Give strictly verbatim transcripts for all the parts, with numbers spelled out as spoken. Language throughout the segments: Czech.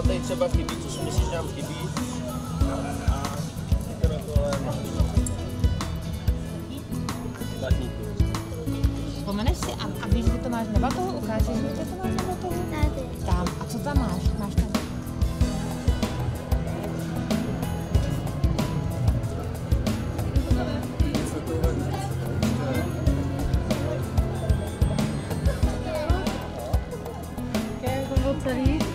tady třeba chybí, co si myslíš, že nám chybí? A to na tohle platníku. Vzpomeneš si a, a víš, kde to máš na batohu? Ukážeš mi, kde to máš na batohu? Tady. Tam. A co tam máš? Máš tam? Celý.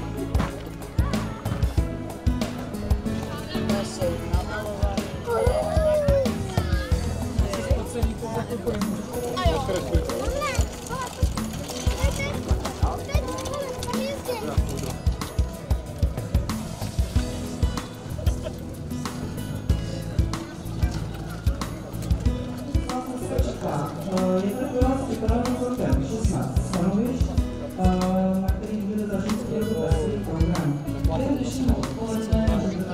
Je to pro vás připraveno celkem šestnáct stanovišť, na kterých bude zažít svůj program. Během dnešního odpoledne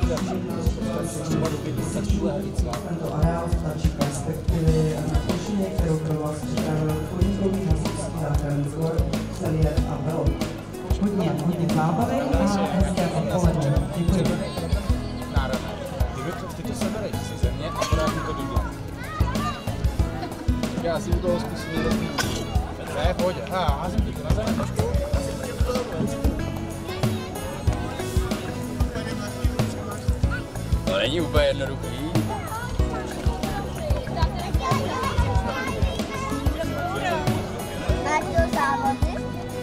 tento areál stačí perspektivy na plošině, kterou pro vás připravil podnikový hasičský záchranný sbor Celier a Belo. Hodně, hodně zábavy a hezké odpoledne. Děkuji. Ty to sebereš ze země a podáš mi to do dla. Já si u toho zkusím rozmít. Ne, pojď. Ha, házím ti to na zem trošku. To není úplně jednoduchý. Máš to závody?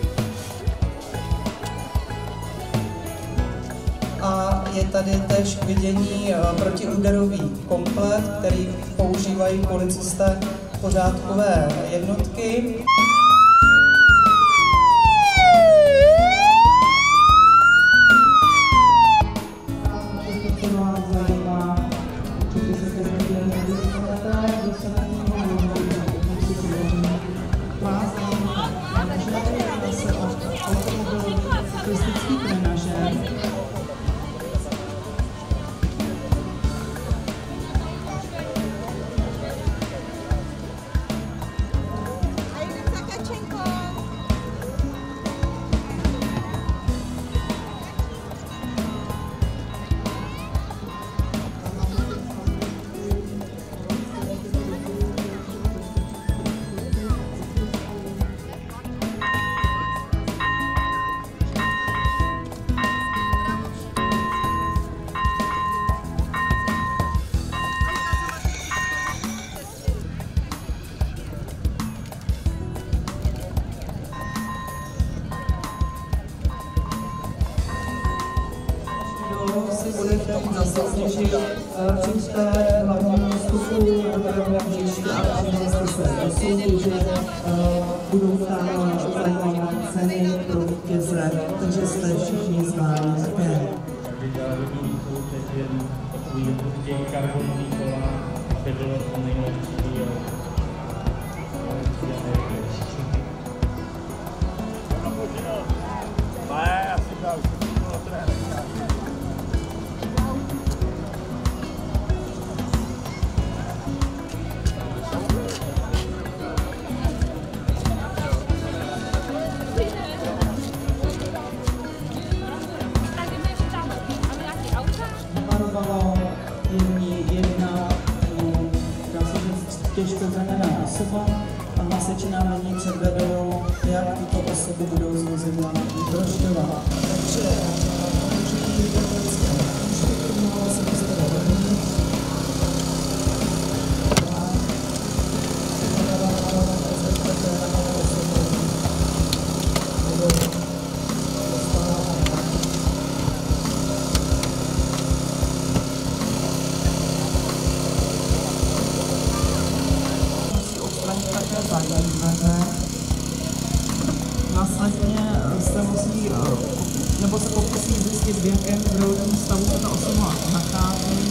A je tady též k vidění protiúderový komplet, který používají policisté pořádkové jednotky. Si budete zasloužit přijďte hlavnímu vstupu, budeme vždycky a přihlaste se do soutěže, budou tam zajímavé ceny pro vítěze, takže jste všichni zváni také. Viděla dobrý soutěž, jen takový těch karbonový kola, aby bylo to nejlepší. Ne, já si dám, že to bylo trénink. Varovala jiní jedna, dá se říct, těžko zraněná osoba a hasiči nám nyní předvedou, jak tuto osobu budou z vozidla vyprošťovat. Takže použití vědecké knížky, kterou se postavili. Následně se musí, nebo se pokusí zjistit, v jakém zdravotním stavu se ta osoba nachází.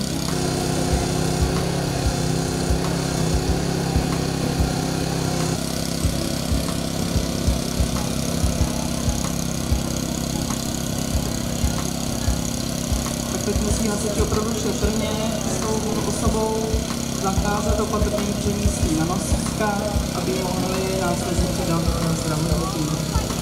Tak teď musí hasiči opravdu šetrně s tou osobou zacházet, opatrně přemístí na nosička, aby mohli následně předat zdravotní.